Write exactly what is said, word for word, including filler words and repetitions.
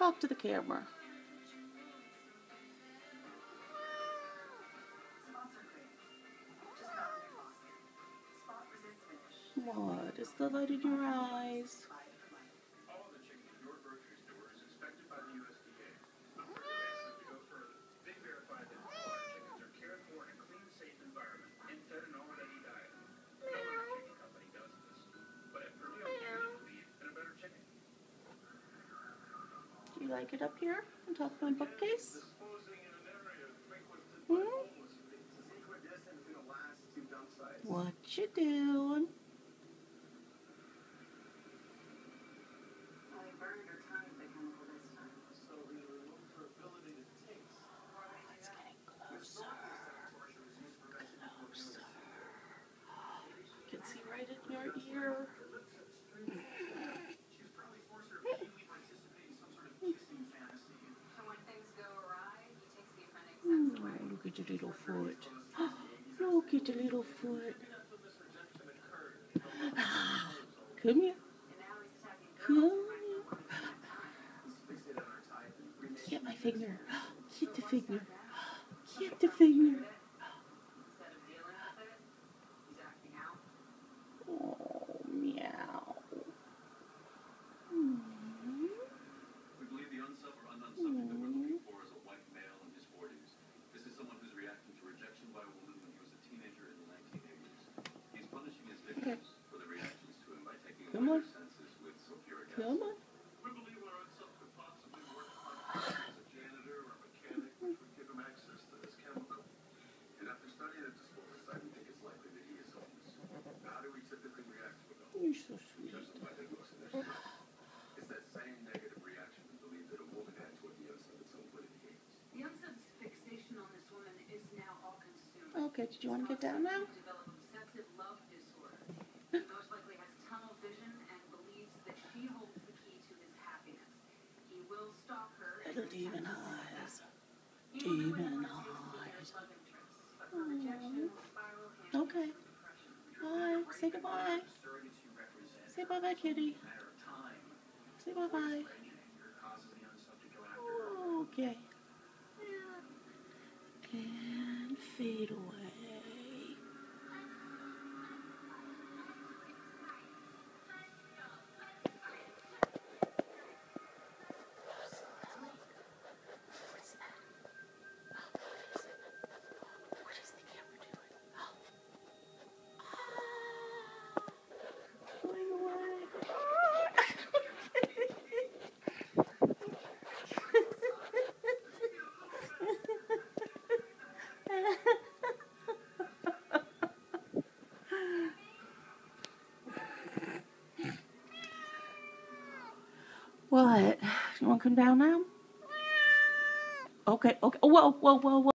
Talk to the camera. What is the light in your eyes? All the chicken in your grocery store is inspected by the U S D A. Advances to go further. They verify that all our chickens are cared for in a clean, safe environment and fed an already diet. No other chicken company does this. But at Purdue, we believe in a better chicken. Do you like it up here on top of my bookcase? Disposing in an area frequented Hmm? by homeless. It's a secret distance between the last two dump sites. What you doing? Burned or tongued the chemical this time. So we removed her ability to taste. It's getting closer. Closer. You can see right in your ear. She's probably forced her to immediately participate in some sort of kissing fantasy. So when things go awry, he takes the offending Oh, sex away. look at your little foot. Look at your little foot. Come here. And now he's attacking Come girls. here. Get my finger. Get the finger. Get the finger. Instead of dealing with it, he's acting out. Oh, meow. Mm. We believe the unsub or unknown subject that we're looking for is a white male in his forties. This is someone who's reacting to rejection by a woman when he was a teenager in the nineteen eighties. He's punishing his victims for their reactions to him by taking Come away on. their senses with sulfuric Come acid. on. We believe our unsub could possibly work as a janitor or a mechanic, which would give him access to this chemical. And after studying at the disposal site, we think it's likely that he is homeless. How do we typically react with the You're homeless? so sweet. Because of my divorce initiative. It's that same negative reaction we believe that a woman had toward the unsub that somebody hates. The unsub's fixation on this woman is now all-consuming. Okay, did you want to get down now? He's developed obsessive love disorder. He most likely has tunnel vision and believes that she holds the key to his happiness. He will stalk her. Little demon eyes. He will do Demon whatever it takes to get eyes. her love interest, but her rejection will spiral him Okay. into depression. Bye. Say goodbye. Say bye-bye, kitty. Say bye-bye. Okay. And fade away. What's that? What is it? What is the camera doing? Ah. Going away. What? You want to come down now? Okay, okay. Whoa, whoa, whoa, whoa.